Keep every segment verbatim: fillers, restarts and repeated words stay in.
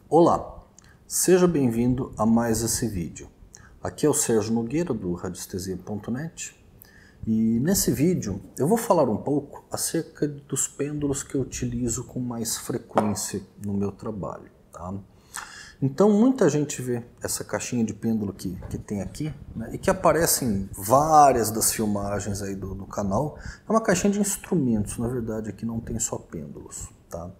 Olá, seja bem-vindo a mais esse vídeo. Aqui é o Sérgio Nogueira do radiestesia ponto net e nesse vídeo eu vou falar um pouco acerca dos pêndulos que eu utilizo com mais frequência no meu trabalho. Tá? Então muita gente vê essa caixinha de pêndulo que, que tem aqui, né, e que aparece em várias das filmagens aí do, do canal. É uma caixinha de instrumentos, na verdade aqui não tem só pêndulos. Tá?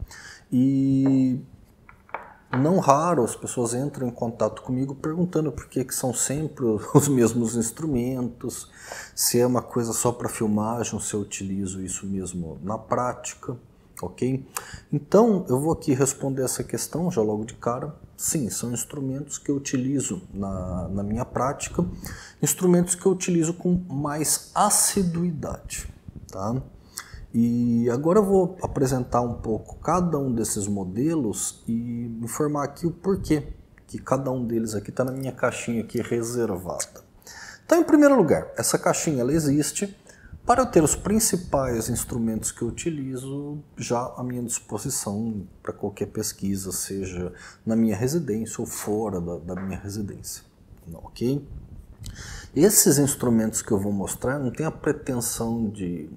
E não raro as pessoas entram em contato comigo perguntando por que, que são sempre os mesmos instrumentos, se é uma coisa só para filmagem ou se eu utilizo isso mesmo na prática, ok? Então eu vou aqui responder essa questão já logo de cara. Sim, são instrumentos que eu utilizo na, na minha prática, instrumentos que eu utilizo com mais assiduidade, tá? E agora eu vou apresentar um pouco cada um desses modelos e informar aqui o porquê que cada um deles aqui está na minha caixinha aqui reservada. Então, em primeiro lugar, essa caixinha ela existe para eu ter os principais instrumentos que eu utilizo já à minha disposição para qualquer pesquisa, seja na minha residência ou fora da, da minha residência, ok? Esses instrumentos que eu vou mostrar não tem a pretensão de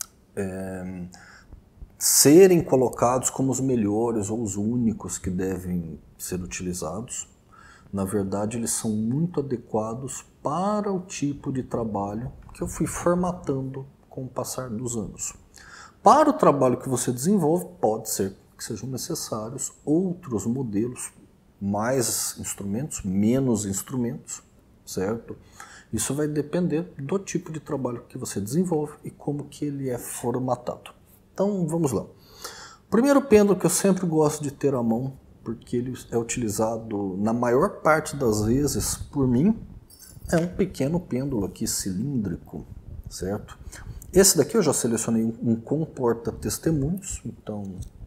É, serem colocados como os melhores ou os únicos que devem ser utilizados. Na verdade, eles são muito adequados para o tipo de trabalho que eu fui formatando com o passar dos anos. Para o trabalho que você desenvolve, pode ser que sejam necessários outros modelos, mais instrumentos, menos instrumentos, certo? Isso vai depender do tipo de trabalho que você desenvolve e como que ele é formatado. Então vamos lá. O primeiro pêndulo que eu sempre gosto de ter à mão, porque ele é utilizado na maior parte das vezes por mim, é um pequeno pêndulo aqui cilíndrico, certo? Esse daqui eu já selecionei um comporta-testemunhos, então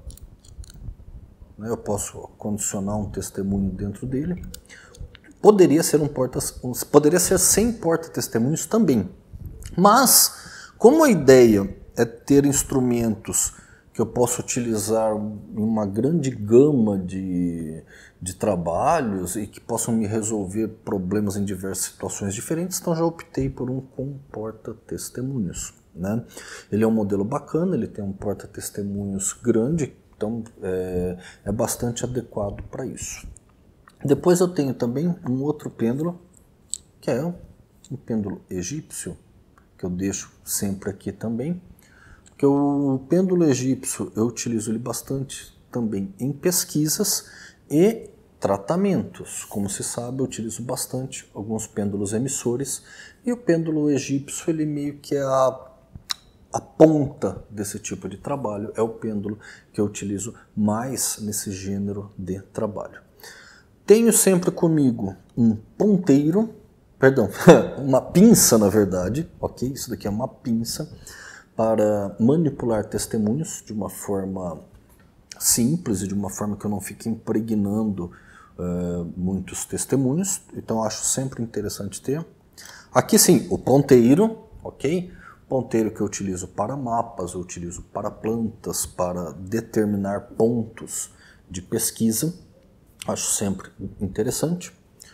né, eu posso condicionar um testemunho dentro dele. Poderia ser um porta, poderia ser sem porta-testemunhos também. Mas, como a ideia é ter instrumentos que eu possa utilizar em uma grande gama de, de trabalhos e que possam me resolver problemas em diversas situações diferentes, então já optei por um com porta-testemunhos. Né? Ele é um modelo bacana, ele tem um porta-testemunhos grande, então é, é bastante adequado para isso. Depois eu tenho também um outro pêndulo, que é um pêndulo egípcio, que eu deixo sempre aqui também. Porque o pêndulo egípcio eu utilizo ele bastante também em pesquisas e tratamentos. Como se sabe, eu utilizo bastante alguns pêndulos emissores, e o pêndulo egípcio ele meio que é a, a ponta desse tipo de trabalho, é o pêndulo que eu utilizo mais nesse gênero de trabalho. Tenho sempre comigo um ponteiro, perdão, uma pinça na verdade, ok? Isso daqui é uma pinça para manipular testemunhos de uma forma simples e de uma forma que eu não fique impregnando uh, muitos testemunhos, então acho sempre interessante ter. Aqui sim, o ponteiro, ok? Ponteiro que eu utilizo para mapas, eu utilizo para plantas, para determinar pontos de pesquisa. Acho sempre interessante.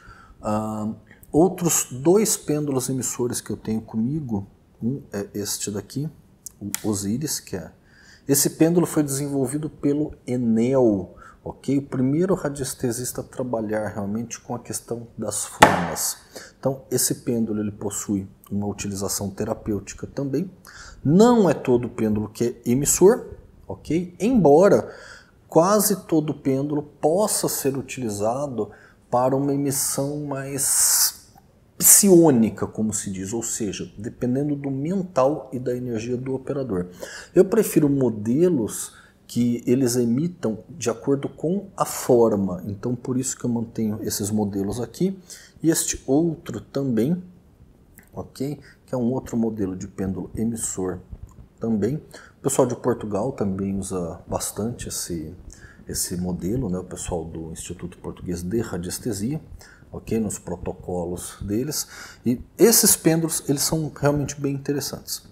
Uh, outros dois pêndulos emissores que eu tenho comigo, um é este daqui, o Osíris, que é... Esse pêndulo foi desenvolvido pelo Enel, ok? O primeiro radiestesista a trabalhar realmente com a questão das formas. Então, esse pêndulo ele possui uma utilização terapêutica também. Não é todo pêndulo que é emissor, ok? Embora quase todo pêndulo possa ser utilizado para uma emissão mais psiônica, como se diz, ou seja, dependendo do mental e da energia do operador. Eu prefiro modelos que eles emitam de acordo com a forma, então por isso que eu mantenho esses modelos aqui, e este outro também, ok? Que é um outro modelo de pêndulo emissor também. O pessoal de Portugal também usa bastante esse, esse modelo, né? O pessoal do Instituto Português de Radiestesia, ok? Nos protocolos deles. E esses pêndulos, eles são realmente bem interessantes.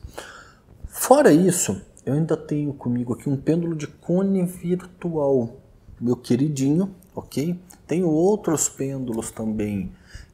Fora isso, eu ainda tenho comigo aqui um pêndulo de cone virtual, meu queridinho, ok? Tenho outros pêndulos também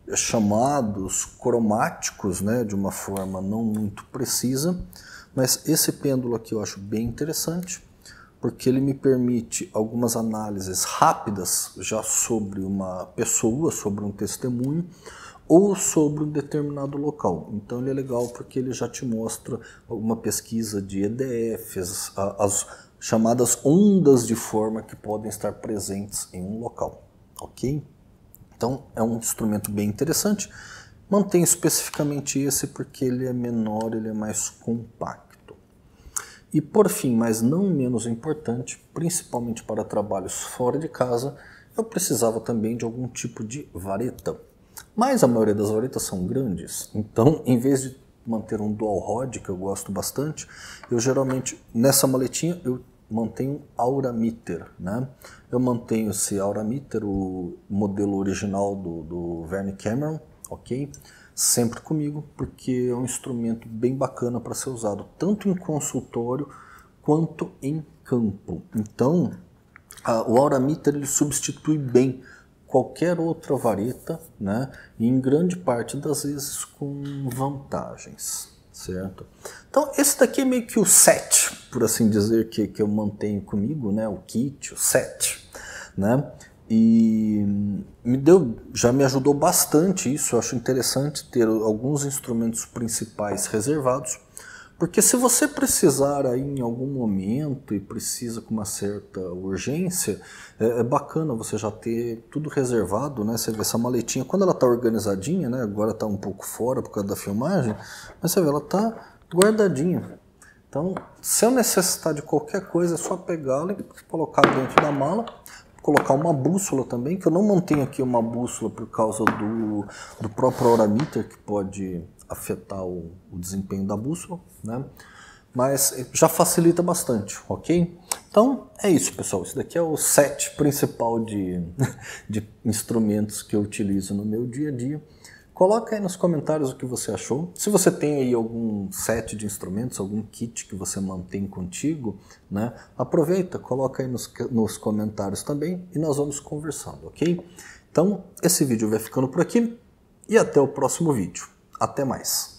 chamados cromáticos, né, de uma forma não muito precisa, mas esse pêndulo aqui eu acho bem interessante, porque ele me permite algumas análises rápidas já sobre uma pessoa, sobre um testemunho, ou sobre um determinado local. Então ele é legal porque ele já te mostra uma pesquisa de E D Fs, as chamadas ondas de forma que podem estar presentes em um local, ok? Então é um instrumento bem interessante. Mantenho especificamente esse porque ele é menor, ele é mais compacto. E por fim, mas não menos importante, principalmente para trabalhos fora de casa, eu precisava também de algum tipo de vareta. Mas a maioria das varetas são grandes, então em vez de manter um dual rod, que eu gosto bastante, eu geralmente, nessa maletinha, eu mantenho Aurameter, né? Eu mantenho esse Aurameter, o modelo original do, do Verne Cameron, ok? Sempre comigo, porque é um instrumento bem bacana para ser usado, tanto em consultório quanto em campo. Então, a, o Aurameter ele substitui bem qualquer outra vareta, né? E em grande parte das vezes com vantagens, certo? Então esse daqui é meio que o set, por assim dizer, que, que eu mantenho comigo, né? O kit, o set, né? E me deu, já me ajudou bastante isso. Eu acho interessante ter alguns instrumentos principais reservados, porque se você precisar aí em algum momento e precisa com uma certa urgência, é, é bacana você já ter tudo reservado, né? Você vê essa maletinha, quando ela está organizadinha, né? Agora está um pouco fora por causa da filmagem, mas você vê, ela está guardadinha. Então, se eu necessitar de qualquer coisa, é só pegá-la e colocar dentro da mala. Colocar uma bússola também, que eu não mantenho aqui uma bússola por causa do, do próprio Aurameter, que pode afetar o, o desempenho da bússola, né? Mas já facilita bastante, ok? Então é isso, pessoal. Esse daqui é o set principal de, de instrumentos que eu utilizo no meu dia a dia. Coloca aí nos comentários o que você achou. Se você tem aí algum set de instrumentos, algum kit que você mantém contigo, né? Aproveita, coloca aí nos, nos comentários também e nós vamos conversando, ok? Então esse vídeo vai ficando por aqui e até o próximo vídeo. Até mais!